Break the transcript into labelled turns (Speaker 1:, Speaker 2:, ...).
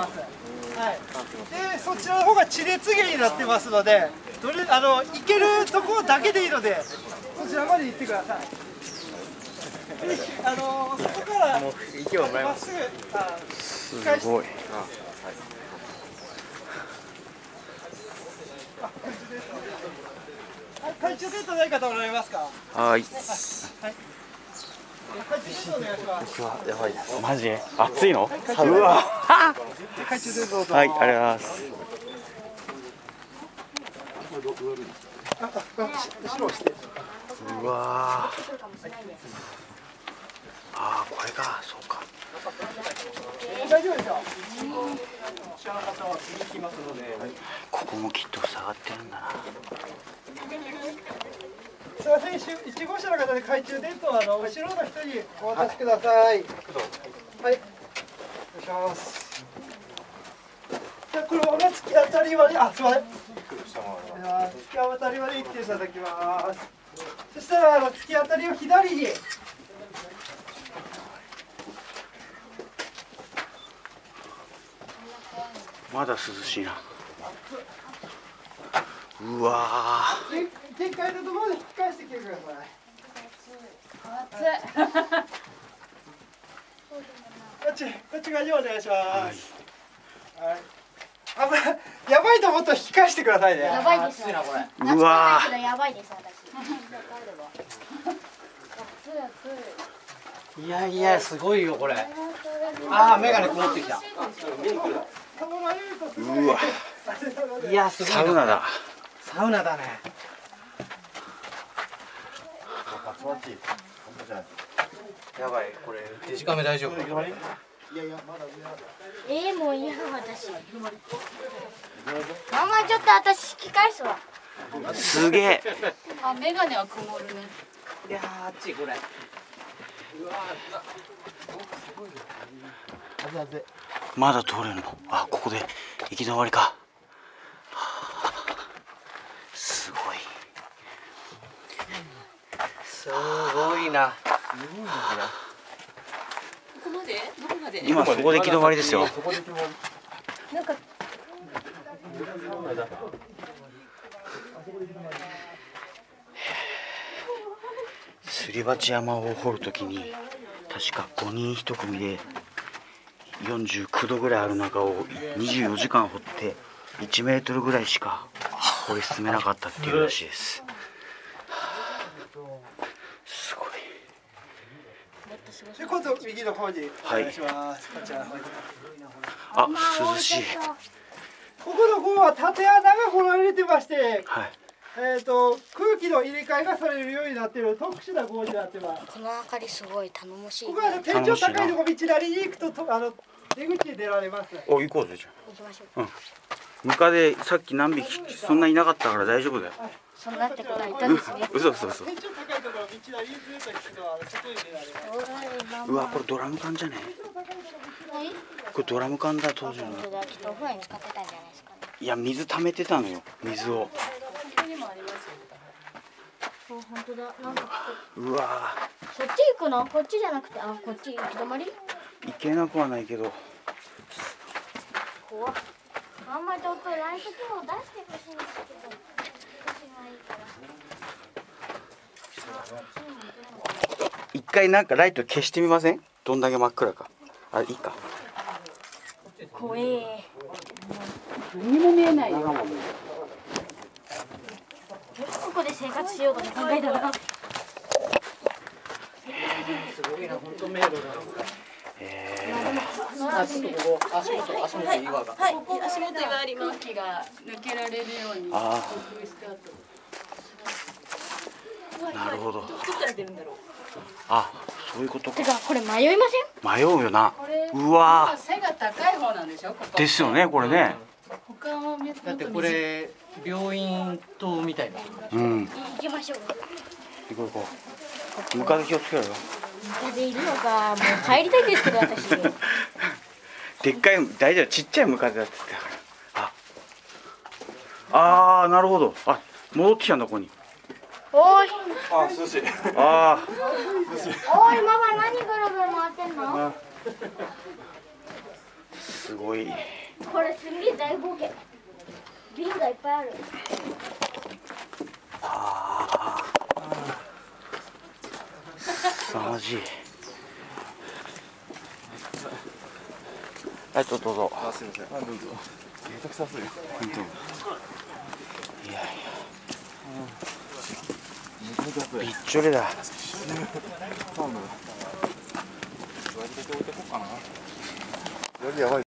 Speaker 1: ます。はい。で、そちらの方が地熱源になってますので、行けるところだけでいいので、そちらまで行ってください。で、そこからまっすぐ、
Speaker 2: すごい。
Speaker 1: 懐中電灯ない方おられますか？
Speaker 2: はい。
Speaker 1: はい。懐中電灯お願いします。
Speaker 2: 僕はやばいです。マジ？暑いの？うわ。
Speaker 1: 懐中電灯と。
Speaker 2: はい、ありがとうございます。うわあ、これか、そうか。
Speaker 1: 大丈夫ですよ。
Speaker 2: ここもきっと塞がってるんだな。
Speaker 1: すみません、1号車の方で懐中電灯後ろの人にお渡しください。はい。お願いします。じゃあこれ突き当たりまで、すみません。突き当たりまで行っていただきます。そしたら突き当たりを左に。
Speaker 2: まだ涼しいな。うわ
Speaker 1: ー。限界のところで引き返してきてください。こっち側にお願いします。はい。やばいと思ったら引き返してくださいね。
Speaker 3: やばいです。
Speaker 2: うわー。
Speaker 3: やばいです私。
Speaker 4: いやいやすごいよこれ。ああメガネ曇ってきた。
Speaker 2: うわ。
Speaker 4: いやすごい。
Speaker 2: サウナだ。
Speaker 4: サウナだね。やばいこれデジカメ大丈夫？
Speaker 3: もういや私。ママちょっと私引き返すわ。
Speaker 2: すげえ。
Speaker 5: メガネは曇るね。
Speaker 4: いやあっちこれ。
Speaker 2: まだ通れるの？あ、ここで行き止まりか。すごい。
Speaker 4: すごいな。
Speaker 5: ここまで？どこまで？
Speaker 2: 今そこで行き止まりですよ。
Speaker 3: なんか
Speaker 2: すり鉢山を掘るときに確か5人1組で49度ぐらいある中を24時間掘って1メートルぐらいしか掘り進めなかったっていうらしいです。すごい。
Speaker 1: で今度右の方にお願いします。こちらの方に。
Speaker 2: あ、涼しい。
Speaker 1: ここの方は縦穴が掘られてまして、
Speaker 2: はい。
Speaker 1: 空気の入れ替えがされるようになっている特殊な号になってます。
Speaker 3: この明かりすごい頼もしい。
Speaker 1: ここは天井高いところ道なりに行くと出口に出られます。
Speaker 2: お、行こうぜじゃ
Speaker 3: 行きましょ
Speaker 2: あ。うん。ムカデさっき何匹そんないなかったから大丈夫だよ。
Speaker 3: そんなってことはいたんですね。
Speaker 2: 嘘。
Speaker 1: 天井高いところ道なりにずっと行くと外に出られます。
Speaker 2: うわ、これドラム缶じゃね？これドラム缶だ当時の。
Speaker 3: 本当だ、きっとお風呂に使ってたんじゃないですかね。
Speaker 2: いや、水溜めてたのよ、水を。
Speaker 3: 本当だ、なんか
Speaker 2: うわ
Speaker 3: そっち行くの？こっちじゃなくて、こっち行き止まり？
Speaker 2: ー、行けなくはないけど。
Speaker 3: 怖っ。あんまりちょっとライト機能出してほしいんですけど、私がいいから。
Speaker 2: 一回なんかライト消してみません？どんだけ真っ暗か。あ、いいか。
Speaker 3: 怖え。
Speaker 5: 何も見えないよ。
Speaker 3: よくここで生活しようと考えたら。
Speaker 4: すごいな本当迷路だ。ちょっとここ足元岩が。
Speaker 5: はい、足元岩あります。木が抜けられるように工夫してあった。
Speaker 2: なるほど。
Speaker 5: どっから出るんだろう。
Speaker 2: あ、そういうことか。
Speaker 3: てかこれ迷いません？
Speaker 2: 迷うよな。
Speaker 5: これ
Speaker 2: うわ
Speaker 5: 背が高い方なんでしょ。ここ
Speaker 2: ですよね、これね。
Speaker 5: 他は見ると
Speaker 4: だってこれ病院棟みたいな。
Speaker 2: うん。
Speaker 3: 行きましょう。
Speaker 2: 行こう行こう。ムカデ気をつけろよ。
Speaker 3: ムカデいるのか、もう帰りたいですけど私。
Speaker 2: でっかい、大丈夫、ちっちゃいムカデだって言ってたから。あー、なるほど。あ、戻ってきたんだ、ここに。
Speaker 3: おい。
Speaker 1: あ、涼しい。
Speaker 2: あー。
Speaker 3: おいママ何ぐるぐる回ってんの？
Speaker 2: すすごい。
Speaker 3: これすげえ大冒険。瓶がいっぱいある。
Speaker 2: ああ。凄まじい。はい、どうぞ。
Speaker 6: あ、すみません。あ、どうぞ。めちゃくちゃ暑い。
Speaker 2: 本当。いやいや。
Speaker 6: めちゃめちゃ暑い。
Speaker 2: びっちょりだ。
Speaker 6: サウナ。上着だけ置いてこうかな。上着やばい。